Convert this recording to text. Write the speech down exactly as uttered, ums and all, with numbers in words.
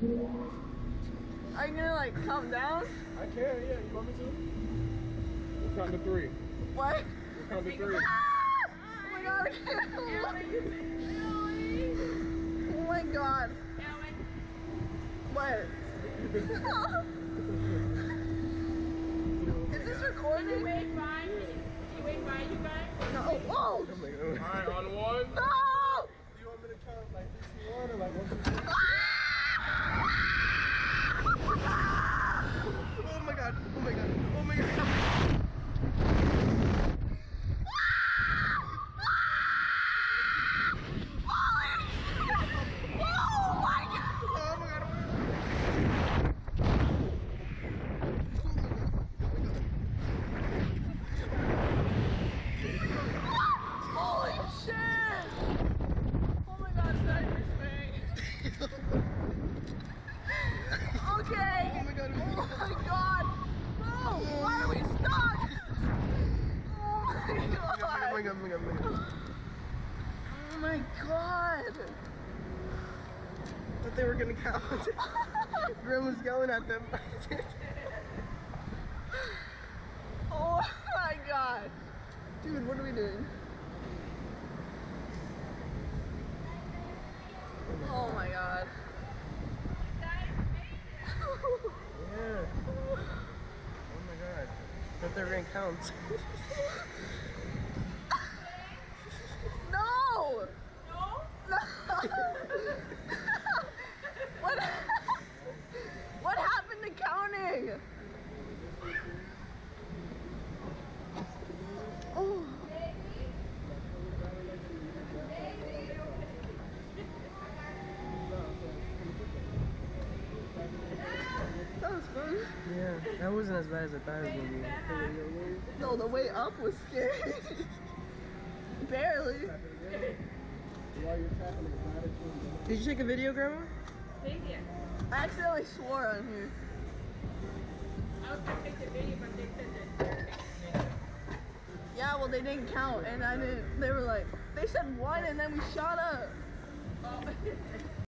Are you gonna like count down? I can, yeah. You want me to? We'll count to three. What? We'll count to three. Ah! Oh my god, I can't. Oh my god. What? Is this recording? Can you wait five? Can you wait five, you guys? No. Oh! Alright, on one. No! Do you want me to count like three, two, one, or like one, two, three? Oh my god, oh my god, oh my god. Okay. Oh my god. Oh my god. No. Why are we stuck? Oh my god. Oh my god. Oh my god. Oh my god. I thought they were gonna count. Grim was yelling at them. Oh my god. Dude, what are we doing? Oh my god. Yeah. Oh my god. I thought they were gonna count. No! No? No! What? What happened to counting? Oh. That was fun. Yeah, that wasn't as bad as I thought it was gonna be. No, the way up was scary. Barely. Did you take a video, Grandma? Thank you. I accidentally swore on here. I was gonna take the video, but they said that. Yeah, well, they didn't count, and I didn't. They were like, they said one, and then we shot up. Oh.